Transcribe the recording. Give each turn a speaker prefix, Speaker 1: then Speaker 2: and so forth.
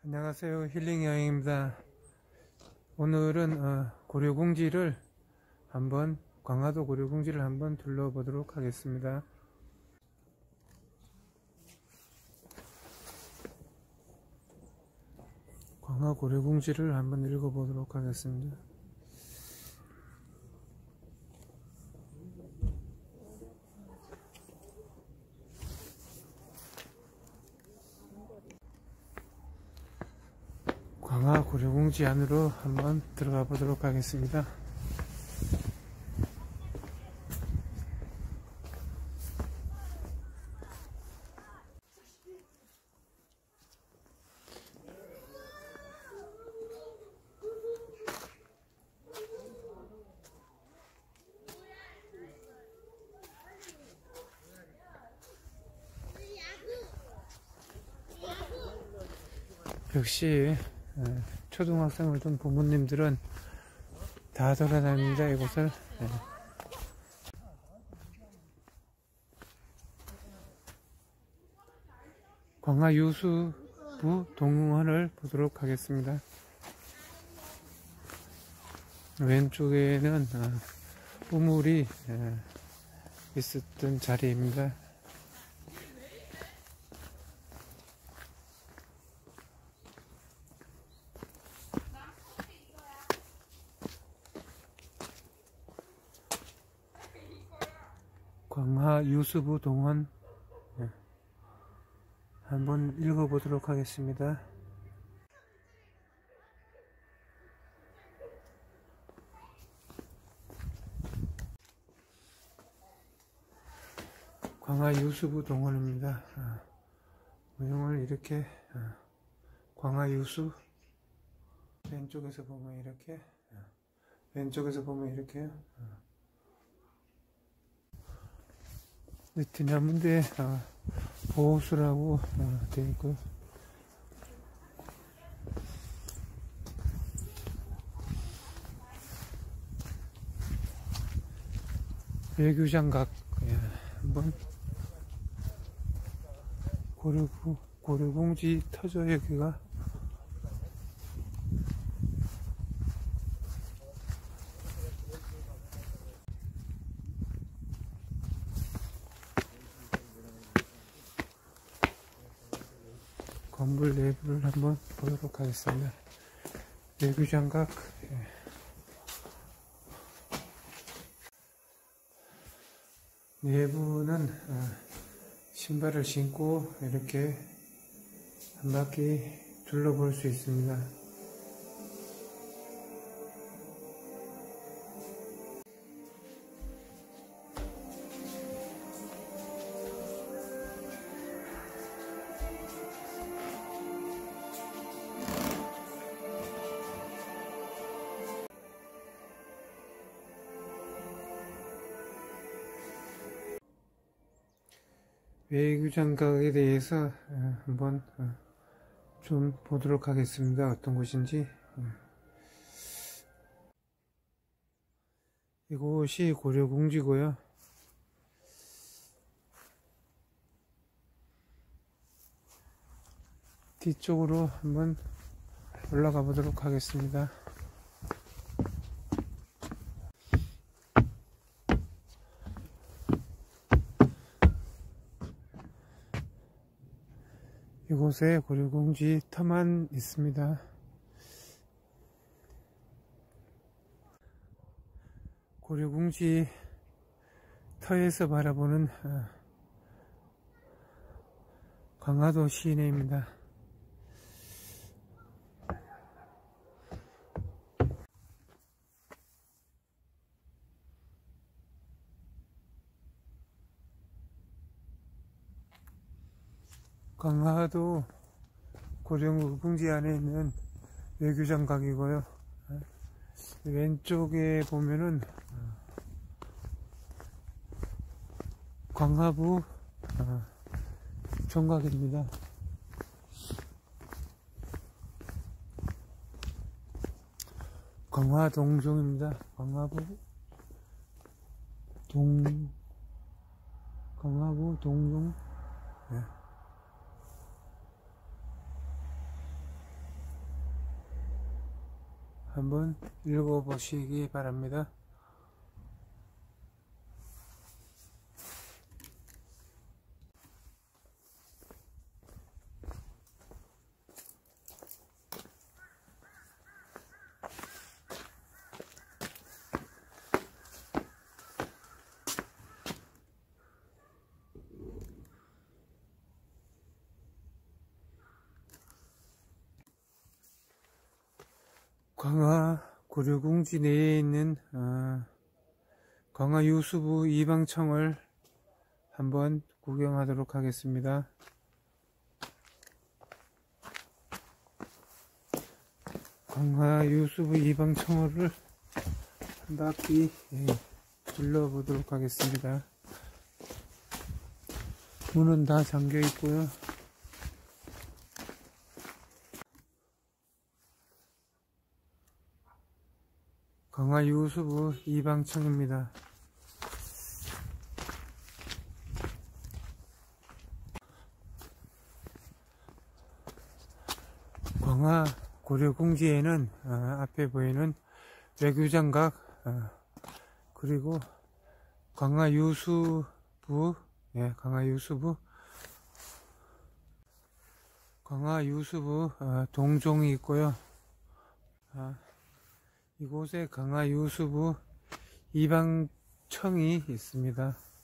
Speaker 1: 안녕하세요. 힐링여행입니다. 오늘은 고려궁지를 광화도 고려궁지를 한번 둘러보도록 하겠습니다. 광화 고려궁지를 한번 읽어보도록 하겠습니다. 광화 고려궁지 안으로 한번 들어가 보도록 하겠습니다. 역시 초등학생을 둔 부모님들은 다 돌아다닙니다. 이곳을. 광화 유수부 동원을 보도록 하겠습니다. 왼쪽에는 우물이 있었던 자리입니다. 광화 유수부 동원 한번 읽어보도록 하겠습니다. 광화 유수부 동원입니다. 모형을 이렇게 광화 유수 왼쪽에서 보면 이렇게 이렇게요. 느티나무인데 보호수라고 되어 있고요. 외교장각 한번 고려궁지 터져 여기가 건물 내부를 한번 보도록 하겠습니다. 외교장각 내부는 신발을 신고 이렇게 한 바퀴 둘러볼 수 있습니다. 외교장각에 대해서 한번 좀 보도록 하겠습니다. 어떤 곳인지. 이곳이 고려궁지고요. 뒤쪽으로 한번 올라가 보도록 하겠습니다. 이곳에 고려궁지 터만 있습니다. 고려궁지 터에서 바라보는 광화도 시내입니다. 광화도 고려궁지 안에 있는 외교장각이고요. 왼쪽에 보면은 광화부 정각입니다. 광화동종입니다. 광화부 동종. 한번 읽어보시기 바랍니다. 광화 고려궁지 내에 있는 광화 유수부 이방청을 한번 구경하도록 하겠습니다. 광화 유수부 이방청을 한 바퀴 둘러보도록 하겠습니다. 문은 다 잠겨 있고요. 광화 유수부 이방청입니다. 광화 고려궁지에는 앞에 보이는 외교장각 그리고 광화 유수부 광화 유수부 동종이 있고요. 이곳에 광화 유수부 이방청이 있습니다.